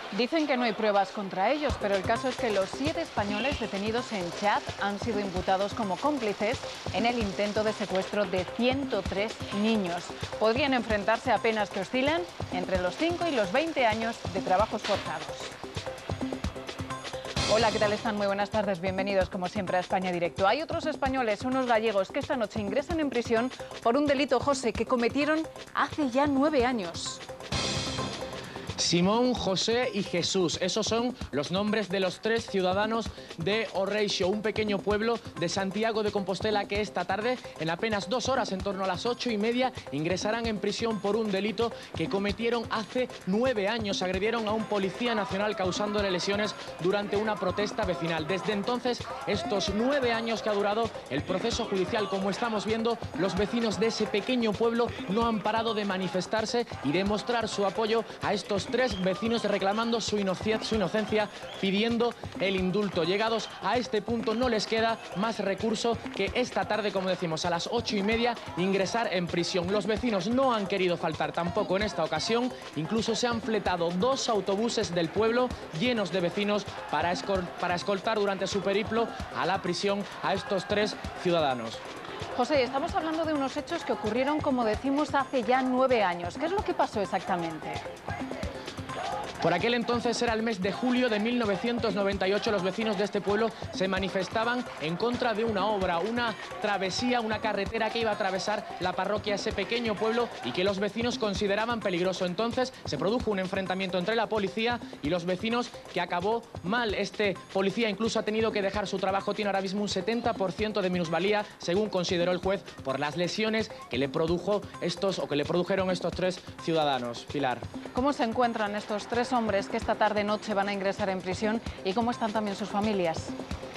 Dicen que no hay pruebas contra ellos, pero el caso es que los 7 españoles detenidos en Chad han sido imputados como cómplices en el intento de secuestro de 103 niños. Podrían enfrentarse a penas que oscilan entre los 5 y los 20 años de trabajos forzados. Hola, ¿qué tal están? Muy buenas tardes, bienvenidos como siempre a España Directo. Hay otros españoles, unos gallegos, que esta noche ingresan en prisión por un delito, José, que cometieron hace ya 9 años. Simón, José y Jesús. Esos son los nombres de los 3 ciudadanos de Oreixo, un pequeño pueblo de Santiago de Compostela que esta tarde, en apenas 2 horas, en torno a las 8:30, ingresarán en prisión por un delito que cometieron hace 9 años. Agredieron a un policía nacional causándole lesiones durante una protesta vecinal. Desde entonces, estos 9 años que ha durado el proceso judicial, como estamos viendo, los vecinos de ese pequeño pueblo no han parado de manifestarse y de mostrar su apoyo a estos 3 vecinos reclamando su inocencia, pidiendo el indulto. Llegados a este punto no les queda más recurso que esta tarde, como decimos, a las 8:30 ingresar en prisión. Los vecinos no han querido faltar tampoco en esta ocasión, incluso se han fletado 2 autobuses del pueblo llenos de vecinos para escoltar durante su periplo a la prisión a estos 3 ciudadanos. José, estamos hablando de unos hechos que ocurrieron, como decimos, hace ya 9 años. ¿Qué es lo que pasó exactamente? Por aquel entonces era el mes de julio de 1998, los vecinos de este pueblo se manifestaban en contra de una obra, una travesía, una carretera que iba a atravesar la parroquia, ese pequeño pueblo, y que los vecinos consideraban peligroso. Entonces se produjo un enfrentamiento entre la policía y los vecinos que acabó mal. Este policía incluso ha tenido que dejar su trabajo, tiene ahora mismo un 70% de minusvalía, según consideró el juez, por las lesiones que le produjeron estos 3 ciudadanos. Pilar. ¿Cómo se encuentran estos 3 hombres que esta tarde-noche van a ingresar en prisión y cómo están también sus familias?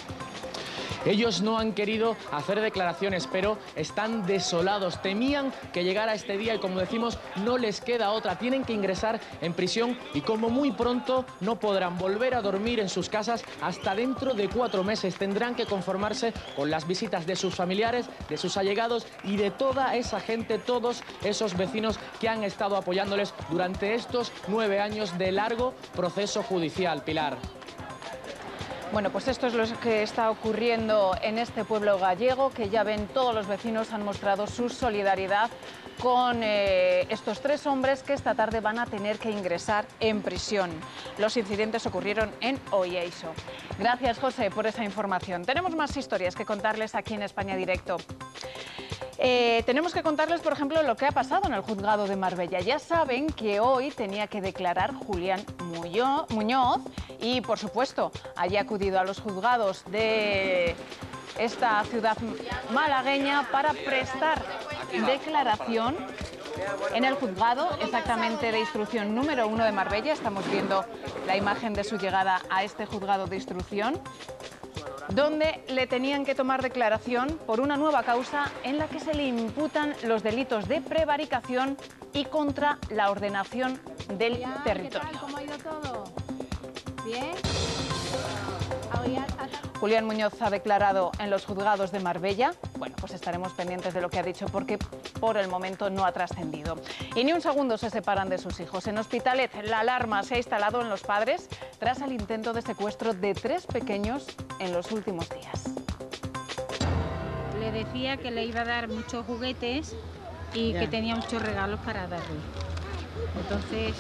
Ellos no han querido hacer declaraciones, pero están desolados. Temían que llegara este día y, como decimos, no les queda otra. Tienen que ingresar en prisión y, como muy pronto, no podrán volver a dormir en sus casas hasta dentro de 4 meses. Tendrán que conformarse con las visitas de sus familiares, de sus allegados y de toda esa gente, todos esos vecinos que han estado apoyándoles durante estos 9 años de largo proceso judicial. Pilar. Bueno, pues esto es lo que está ocurriendo en este pueblo gallego, que ya ven, todos los vecinos han mostrado su solidaridad con estos 3 hombres que esta tarde van a tener que ingresar en prisión. Los incidentes ocurrieron en Oreixo. Gracias, José, por esa información. Tenemos más historias que contarles aquí en España Directo. Tenemos que contarles, por ejemplo, lo que ha pasado en el juzgado de Marbella. Ya saben que hoy tenía que declarar Julián Muñoz y, por supuesto, allí ha acudido a los juzgados de esta ciudad malagueña para prestar declaración en el juzgado, exactamente de instrucción número 1 de Marbella. Estamos viendo la imagen de su llegada a este juzgado de instrucción, donde le tenían que tomar declaración por una nueva causa en la que se le imputan los delitos de prevaricación y contra la ordenación del territorio. ¿Qué tal? ¿Cómo ha ido todo? ¿Bien? Julián Muñoz ha declarado en los juzgados de Marbella. Bueno, pues estaremos pendientes de lo que ha dicho porque por el momento no ha trascendido. Y ni un segundo se separan de sus hijos. En Hospitalet, la alarma se ha instalado en los padres tras el intento de secuestro de 3 pequeños en los últimos días. Le decía que le iba a dar muchos juguetes y que tenía muchos regalos para darle. Entonces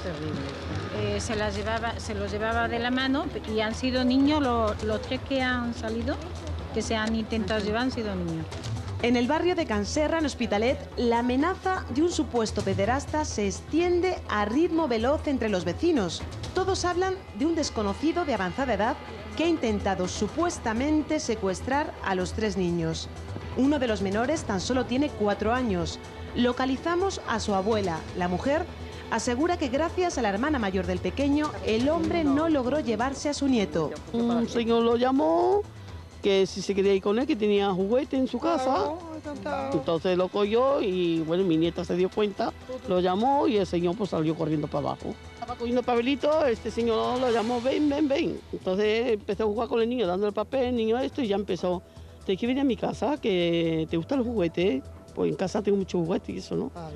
se los llevaba de la mano y han sido niños, los 3 que han salido, que se han intentado llevar, han sido niños. En el barrio de Canserra, en Hospitalet, la amenaza de un supuesto pederasta se extiende a ritmo veloz entre los vecinos. Todos hablan de un desconocido de avanzada edad que ha intentado supuestamente secuestrar a los 3 niños. Uno de los menores tan solo tiene 4 años. Localizamos a su abuela. La mujer asegura que gracias a la hermana mayor del pequeño, el hombre no logró llevarse a su nieto. Un señor lo llamó, que si se quería ir con él, que tenía juguete en su casa. Entonces lo cogió y bueno, mi nieta se dio cuenta, lo llamó y el señor pues salió corriendo para abajo. Estaba cogiendo papelito, este señor lo llamó, ven, ven, ven. Entonces empezó a jugar con el niño, dándole el papel, el niño esto, y ya empezó, ¿te quieres venir a mi casa? ¿Que te gustan los juguetes? Pues en casa tengo muchos juguetes y eso, ¿no?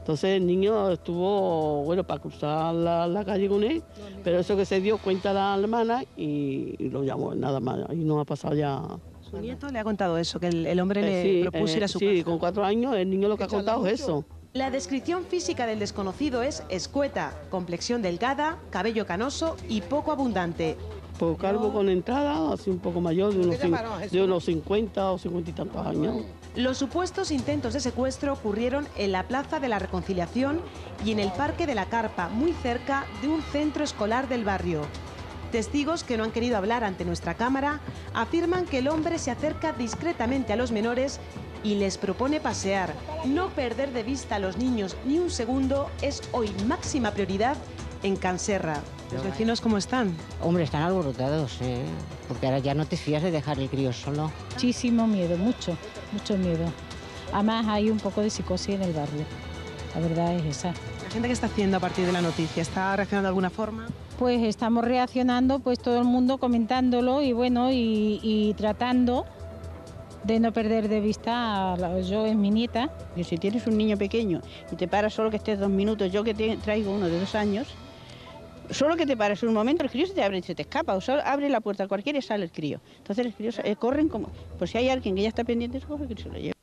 Entonces el niño estuvo, bueno, para cruzar la calle con él, pero eso que se dio cuenta la hermana y lo llamó, nada más, y no ha pasado ya. Su nieto le ha contado eso, que el hombre le propuso ir a su casa. Sí, con 4 años el niño lo que ha contado es eso. La descripción física del desconocido es escueta, complexión delgada, cabello canoso y poco abundante. Pues calvo con entrada, así un poco mayor, de unos 50 o 50 y tantos años. Los supuestos intentos de secuestro ocurrieron en la Plaza de la Reconciliación y en el Parque de la Carpa, muy cerca de un centro escolar del barrio. Testigos que no han querido hablar ante nuestra cámara afirman que el hombre se acerca discretamente a los menores y les propone pasear. No perder de vista a los niños ni un segundo es hoy máxima prioridad en Canserra. ¿Los vecinos cómo están? Hombre, están alborotados, porque ahora ya no te fías de dejar el crío solo. Muchísimo miedo, mucho miedo. Además hay un poco de psicosis en el barrio, la verdad es esa. ¿La gente qué está haciendo a partir de la noticia? ¿Está reaccionando de alguna forma? Pues estamos reaccionando, pues todo el mundo comentándolo y bueno, y tratando de no perder de vista a yo es mi nieta. Y si tienes un niño pequeño y te paras solo que estés 2 minutos, yo que traigo uno de 2 años, solo que te paras un momento, el crío se te abre y se te escapa, o solo abre la puerta cualquiera y sale el crío. Entonces los críos corren como, pues si hay alguien que ya está pendiente, se coge que se lo lleva.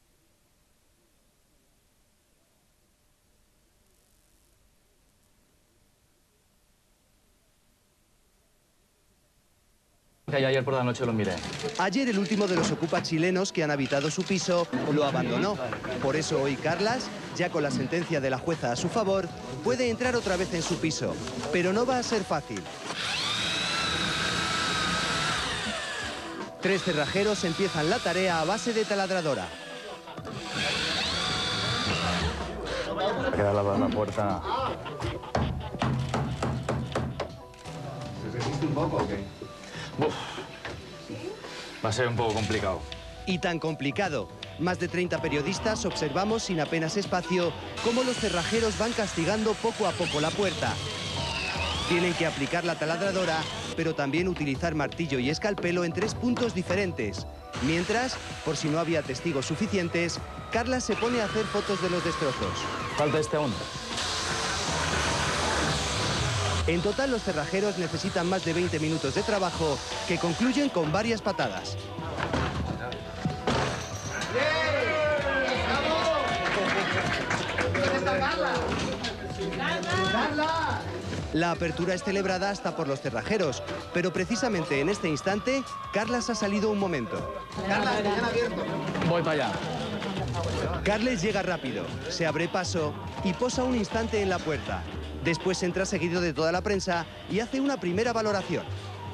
Ayer por la noche lo miré. Ayer el último de los ocupas chilenos que han habitado su piso lo abandonó. Por eso hoy Carlas, ya con la sentencia de la jueza a su favor, puede entrar otra vez en su piso. Pero no va a ser fácil. 3 cerrajeros empiezan la tarea a base de taladradora. Queda la puerta. ¿Se resiste un poco o qué? Uf. Va a ser un poco complicado. Y tan complicado. Más de 30 periodistas observamos sin apenas espacio cómo los cerrajeros van castigando poco a poco la puerta. Tienen que aplicar la taladradora, pero también utilizar martillo y escalpelo en 3 puntos diferentes. Mientras, por si no había testigos suficientes, Carla se pone a hacer fotos de los destrozos. Falta este aún. En total, los cerrajeros necesitan más de 20 minutos de trabajo que concluyen con varias patadas. La apertura es celebrada hasta por los cerrajeros, pero precisamente en este instante, Carlas ha salido un momento. Carlas, que ya han abierto. Voy para allá. Carles llega rápido, se abre paso y posa un instante en la puerta. Después entra seguido de toda la prensa y hace una primera valoración.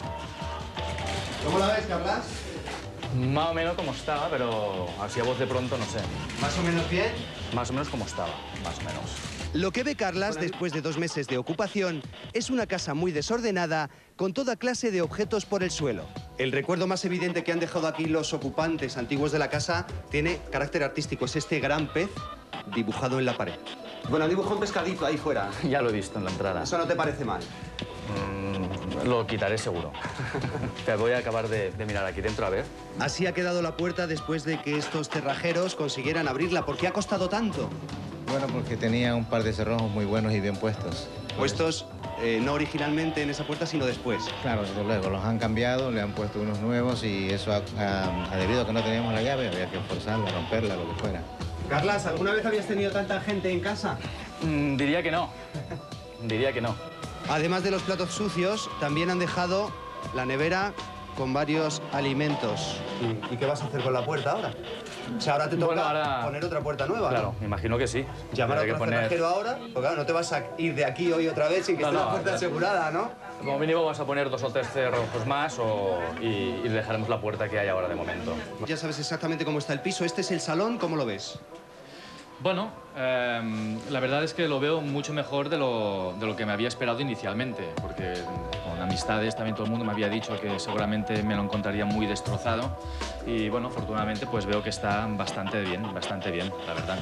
¿Cómo la ves, Carlas? Más o menos como estaba, pero así a voz de pronto no sé. ¿Más o menos bien? Más o menos como estaba, más o menos. Lo que ve Carlas después de 2 meses de ocupación es una casa muy desordenada con toda clase de objetos por el suelo. El recuerdo más evidente que han dejado aquí los ocupantes antiguos de la casa tiene carácter artístico. Es este gran pez dibujado en la pared. Bueno, han dibujado un pescadito ahí fuera. Ya lo he visto en la entrada. ¿Eso no te parece mal? Lo quitaré seguro. Te voy a acabar de mirar aquí dentro, a ver. Así ha quedado la puerta después de que estos cerrajeros consiguieran abrirla. ¿Por qué ha costado tanto? Bueno, porque tenía un par de cerrojos muy buenos y bien puestos. Puestos no originalmente en esa puerta, sino después. Claro, desde luego, los han cambiado, le han puesto unos nuevos y eso debido a que no teníamos la llave, había que forzarla, romperla, lo que fuera. Carlas, ¿alguna vez habías tenido tanta gente en casa? Diría que no. Diría que no. Además de los platos sucios, también han dejado la nevera con varios alimentos. ¿Y qué vas a hacer con la puerta ahora? O sea, ahora te toca poner otra puerta nueva. Claro, me imagino que sí. Llamar a otro cerrajero ahora, porque claro, no te vas a ir de aquí hoy otra vez sin que esté la puerta asegurada, ¿no? Como mínimo vas a poner 2 o 3 cerrojos más y dejaremos la puerta que hay ahora de momento. Ya sabes exactamente cómo está el piso. Este es el salón, ¿cómo lo ves? Bueno, la verdad es que lo veo mucho mejor de lo que me había esperado inicialmente, porque con amistades también todo el mundo me había dicho que seguramente me lo encontraría muy destrozado y bueno, afortunadamente pues veo que está bastante bien, la verdad.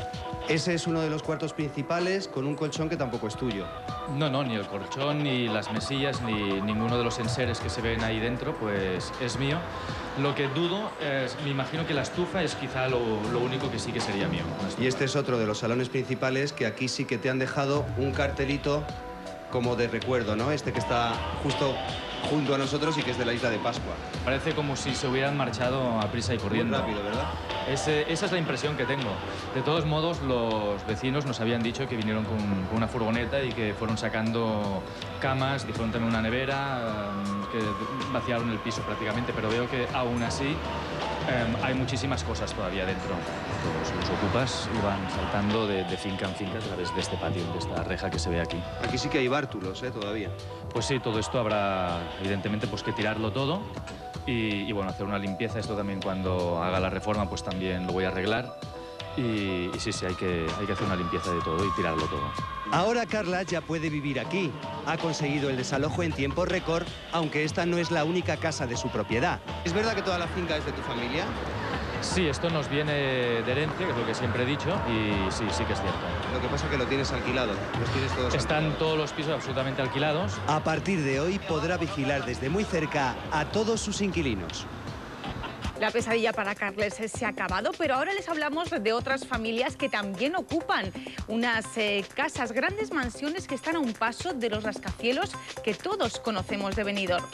Ese es uno de los cuartos principales con un colchón que tampoco es tuyo. No, no, ni el colchón, ni las mesillas, ni ninguno de los enseres que se ven ahí dentro, pues es mío. Lo que dudo es, me imagino que la estufa es quizá lo único que sí que sería mío. Y este es otro de los salones principales que aquí sí que te han dejado un cartelito como de recuerdo, ¿no? Este que está justo junto a nosotros y que es de la isla de Pascua. Parece como si se hubieran marchado a prisa y corriendo. Muy rápido, ¿verdad? Esa es la impresión que tengo. De todos modos, los vecinos nos habían dicho que vinieron con una furgoneta y que fueron sacando camas, dijeron también una nevera, que vaciaron el piso prácticamente, pero veo que aún así hay muchísimas cosas todavía dentro. Los ocupas iban saltando de finca en finca a través de este patio, de esta reja que se ve aquí. Aquí sí que hay bártulos, todavía. Pues sí, todo esto habrá evidentemente pues que tirarlo todo y bueno, hacer una limpieza. Esto también cuando haga la reforma pues también lo voy a arreglar y sí, hay que hacer una limpieza de todo y tirarlo todo. Ahora Carla ya puede vivir aquí. Ha conseguido el desalojo en tiempo récord, aunque esta no es la única casa de su propiedad. ¿Es verdad que toda la finca es de tu familia? Sí, esto nos viene de herencia, que es lo que siempre he dicho, y sí que es cierto. Lo que pasa es que lo tienes alquilado, los tienes todos Están alquilados. todos los pisos absolutamente alquilados. A partir de hoy podrá vigilar desde muy cerca a todos sus inquilinos. La pesadilla para Carles se ha acabado, pero ahora les hablamos de otras familias que también ocupan unas casas, grandes mansiones que están a un paso de los rascacielos que todos conocemos de Benidorm.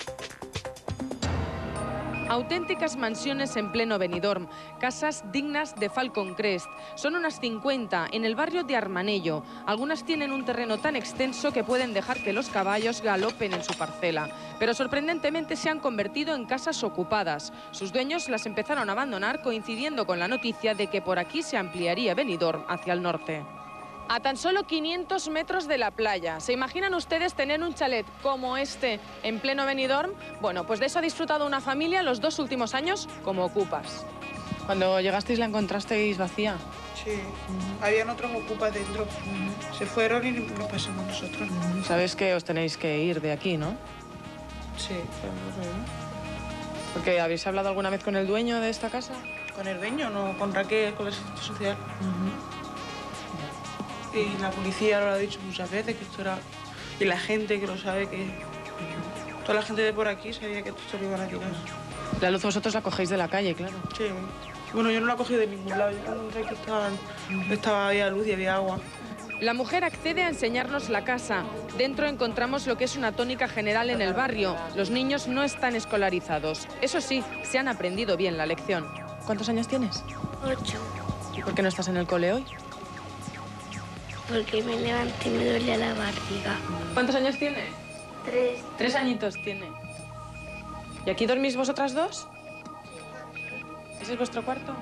Auténticas mansiones en pleno Benidorm, casas dignas de Falcon Crest. Son unas 50 en el barrio de Armanello. Algunas tienen un terreno tan extenso que pueden dejar que los caballos galopen en su parcela. Pero sorprendentemente se han convertido en casas ocupadas. Sus dueños las empezaron a abandonar coincidiendo con la noticia de que por aquí se ampliaría Benidorm hacia el norte. A tan solo 500 metros de la playa. ¿Se imaginan ustedes tener un chalet como este en pleno Benidorm? Bueno, pues de eso ha disfrutado una familia los 2 últimos años como ocupas. Cuando llegasteis la encontrasteis vacía. Sí, habían otros ocupas dentro. Se fueron y nos pasamos nosotros. Sabéis que os tenéis que ir de aquí, ¿no? Sí, claro. Porque ¿habéis hablado alguna vez con el dueño de esta casa? Con el dueño, no, con Raquel, con la asistente social. Y la policía lo ha dicho muchas veces que esto era... Y la gente que lo sabe, que... Toda la gente de por aquí sabía que esto lo iban a tirar. La luz vosotros la cogéis de la calle, claro. Sí. Bueno, yo no la cogí de ningún lado. Yo cuando entré aquí había luz y había agua. La mujer accede a enseñarnos la casa. Dentro encontramos lo que es una tónica general en el barrio. Los niños no están escolarizados. Eso sí, se han aprendido bien la lección. ¿Cuántos años tienes? 8. ¿Y por qué no estás en el cole hoy? Porque me levanté y me duele la barriga. ¿Cuántos años tiene? 3. 3 añitos tiene. ¿Y aquí dormís vosotras 2? ¿Ese es vuestro cuarto?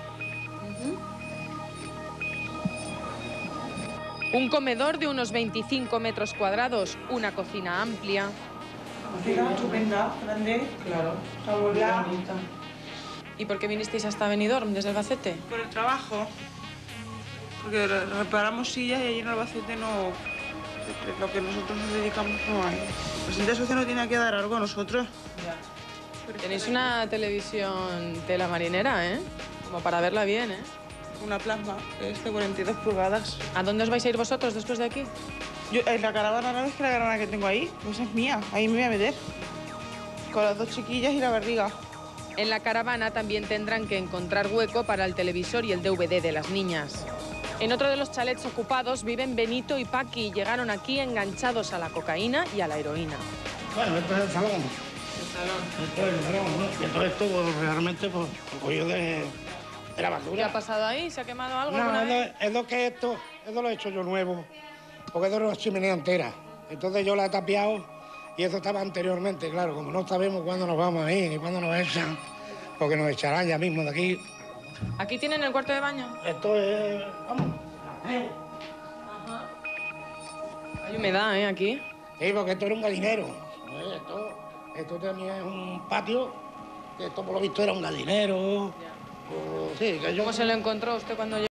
Un comedor de unos 25 metros cuadrados, una cocina amplia. Cocina estupenda, grande. Claro. Abuela. ¿Y por qué vinisteis hasta Benidorm desde Albacete? Por el trabajo. Porque reparamos sillas y allí en Albacete no... Lo que nosotros nos dedicamos no hay. La Asistente Social no tiene que dar algo a nosotros. Ya. Tenéis una televisión tela marinera, ¿eh? Como para verla bien, ¿eh? Una plasma, que es de 42 pulgadas. ¿A dónde os vais a ir vosotros después de aquí? Yo, en la caravana, ¿no ves que la caravana que tengo ahí? Pues es mía, ahí me voy a meter. Con las 2 chiquillas y la barriga. En la caravana también tendrán que encontrar hueco para el televisor y el DVD de las niñas. En otro de los chalets ocupados viven Benito y Paqui. Llegaron aquí enganchados a la cocaína y a la heroína. Bueno, esto es el salón. ¿El salón? Esto es el salón, ¿no? Y todo esto realmente pues, cogido de la basura. ¿Qué ha pasado ahí? ¿Se ha quemado algo? No, es lo que esto lo he hecho yo nuevo, porque es de una chimenea entera. Entonces yo la he tapiado y eso estaba anteriormente, claro, como no sabemos cuándo nos vamos a ir ni cuándo nos echan, porque nos echarán ya mismo de aquí. ¿Aquí tienen el cuarto de baño? Esto es... vamos. Ajá. Hay humedad, ¿eh? Aquí. Sí, porque esto era un gallinero. Esto también es un patio, que esto por lo visto era un gallinero. ¿Cómo se lo encontró usted cuando llegó?